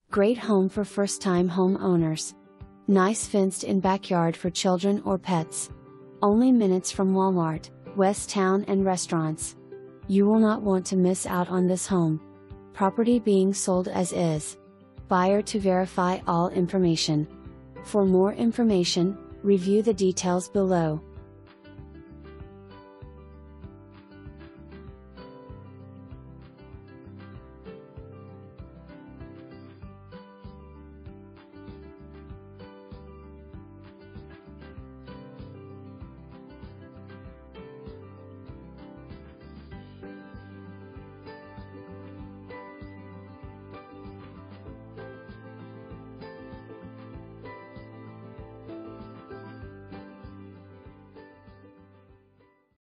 Great home for first-time home owners. Nice fenced-in backyard for children or pets. Only minutes from Walmart, West Town and restaurants. You will not want to miss out on this home. Property being sold as is. Buyer to verify all information. For more information, review the details below.